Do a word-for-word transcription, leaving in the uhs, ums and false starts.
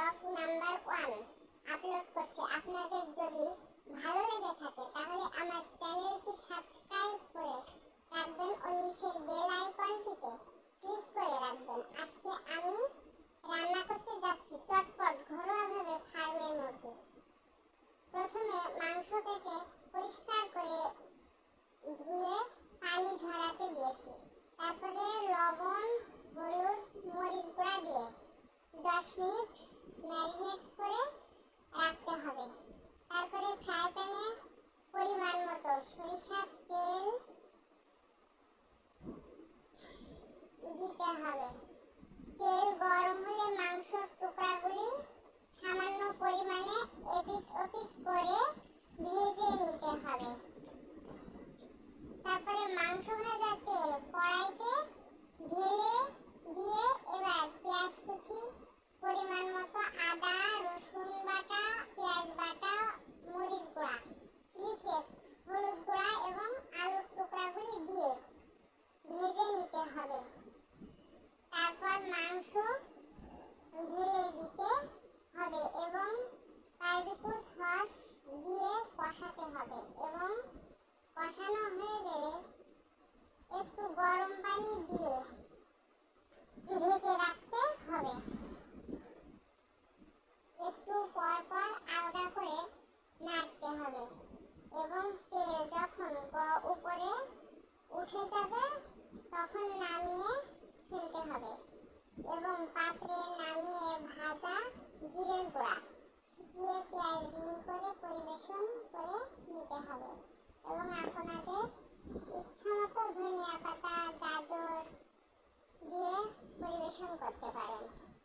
Blog number one upload করছি। আপনাদের যদি ভালো লেগে থাকে তাহলে আমার চ্যানেলটি সাবস্ক্রাইব করে রাখবেন ও নিচের বেল আইকনটিতে ক্লিক করে রাখবেন। আজকে আমি রান্না করতে যাচ্ছি চটপট ঘরোয়াভাবে ফার্মের মুরগি। প্রথমে মাংস কেটে পরিষ্কার করে ধুয়ে পানি ঝরাতে দিয়েছি। তারপরে লবণ, হলুদ, মরিচ গুঁড়া দিয়ে দশ মিনিট ম্যারিনেট করে রাখতে হবে। তারপরে ফ্রাই প্যানে পরিমাণ মতো সরিষার তেল দিতে হবে। তেল গরম হলে মাংসর টুকরাগুলি সামান্য পরিমাণে এপিট ওপিট করে ভেজে নিতে হবে। তারপরে মাংস ভাজা তেল কড়াইতে ঢেলে দিয়ে এবার পেঁয়াজ কুচি, পরিমাণ মতো আদা রসুন বাটা, পেঁয়াজ বাটা, মরিচ গুঁড়া, চিলি ফ্লেক্স, হলুদ গুঁড়া এবং আলুর টুকরাগুলি দিয়ে ভেজে নিতে হবে। তারপর মাংস ঢেলে দিতে হবে এবং বারবিকিউ সস দিয়ে কষাতে হবে এবং কষানো হয়ে গেলে একটু গরম পানি দিয়ে ঢেকে রাখতে হবে। একটু পর পর আলগা করে নাড়তে হবে এবং তেল যখন উপরে উঠে যাবে তখন নামিয়ে ফেলতে হবে এবং পাত্রে নামিয়ে ভাজা জিরের গুঁড়া ছিটিয়ে পেঁয়াজ রিং করে পরিবেশন করে নিতে হবে এবং আপনাদের ইচ্ছামতো ধনিয়া পাতা, গাজর দিয়ে পরিবেশন করতে পারেন।